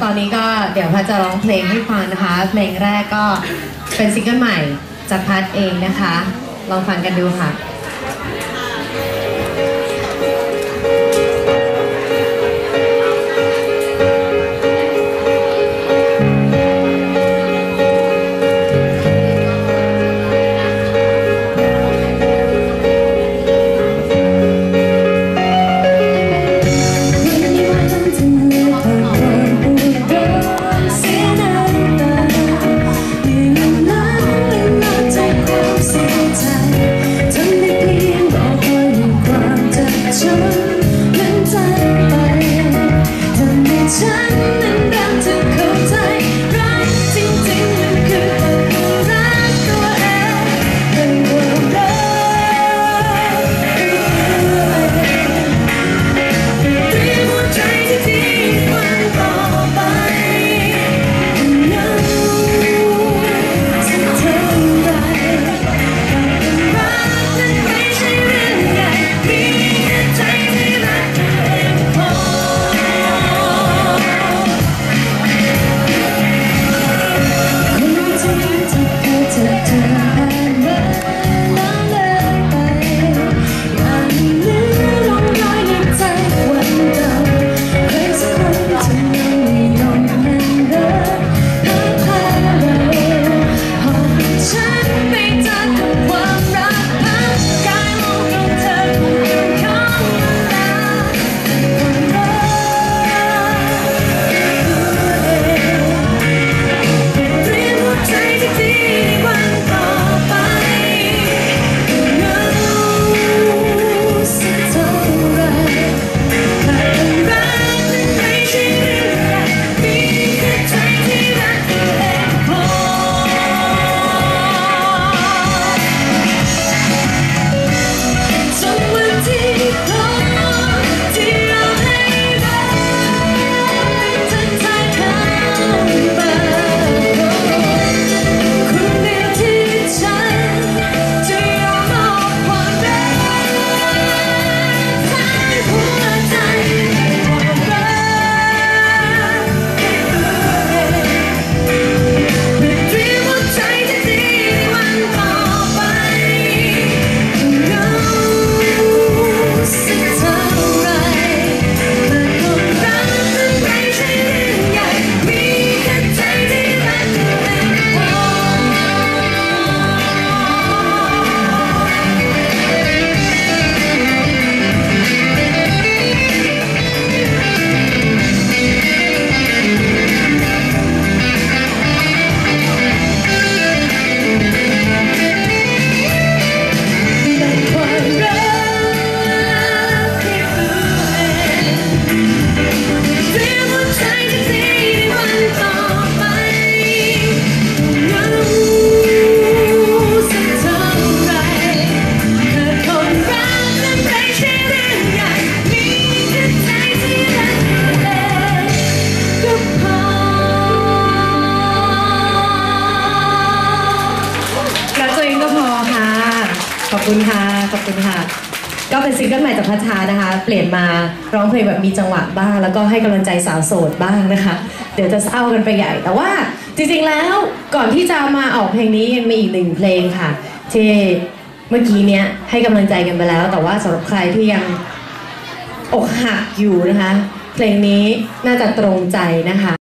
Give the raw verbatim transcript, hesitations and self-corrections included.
ตอนนี้ก็เดี๋ยวพัดจะร้องเพลงให้ฟังนะคะเพลงแรกก็เป็นซิงเกิลใหม่จากพัดเองนะคะลองฟังกันดูค่ะขอบคุณค่ะขอบคุณค่ะก็เป็นซิงเกิลใหม่จากพัชชานะคะเปลี่ยนมาร้องเพลงแบบมีจังหวะบ้างแล้วก็ให้กำลังใจสาวโสดบ้างนะคะเดี๋ยวจะเศร้ากันไปใหญ่แต่ว่าจริงๆแล้วก่อนที่จะมาออกเพลงนี้ยังมีอีกหนึ่งเพลงค่ะที่เมื่อกี้เนี้ยให้กำลังใจกันไปแล้วแต่ว่าสำหรับใครที่ยังอกหักอยู่นะคะเพลงนี้น่าจะตรงใจนะคะ